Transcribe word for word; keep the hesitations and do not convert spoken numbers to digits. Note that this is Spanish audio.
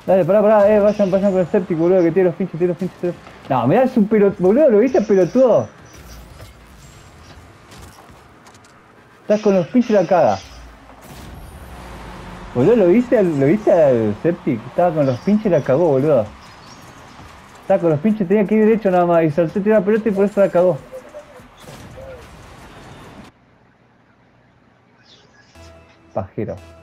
Dale, pará, pará, eh, vayan, vayan con el Septic, boludo, que tiene los pinches, tiene los pinches. Tiene... No, mirá, es un pelotudo, boludo, ¿lo viste, pelotudo? Estás con los pinches la caga. Boludo, ¿lo viste, al- lo viste al Septic? Estaba con los pinches y la cagó, boludo. Estaba con los pinches, tenía que ir derecho nada más, y salté, tiró la pelota y por eso la cagó. Pajero.